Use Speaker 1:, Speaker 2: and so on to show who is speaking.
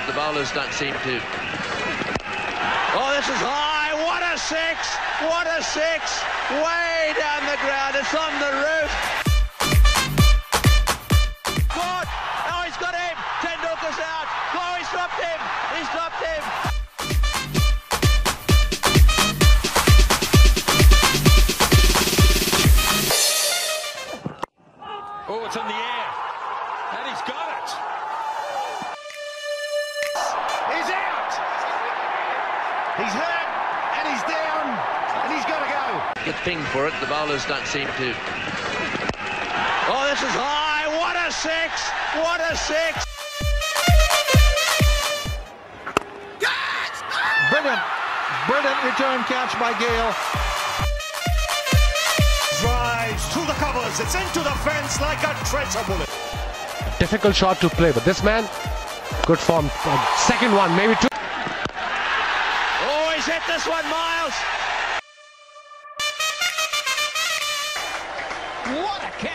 Speaker 1: The bowlers don't seem to. Oh, this is high. What a six! What a six! Way down the ground. It's on the roof. Good. Oh, he's got him. Tendulkar's out. Oh, he's dropped him. He's dropped him.
Speaker 2: Oh, it's in the air. And he's got it. He's out. He's hurt. And he's down. And he's got to go.
Speaker 1: Gets pinged for it. The bowlers don't seem to. Oh, this is high. What a six. What a six.
Speaker 3: Brilliant. Brilliant return catch by Gale.
Speaker 4: Drives through the covers, it's into the fence like a treasure bullet.
Speaker 5: Difficult shot to play, but this man, good form. Second one, maybe two.
Speaker 1: Oh, he's hit this one, Miles.
Speaker 2: What a catch.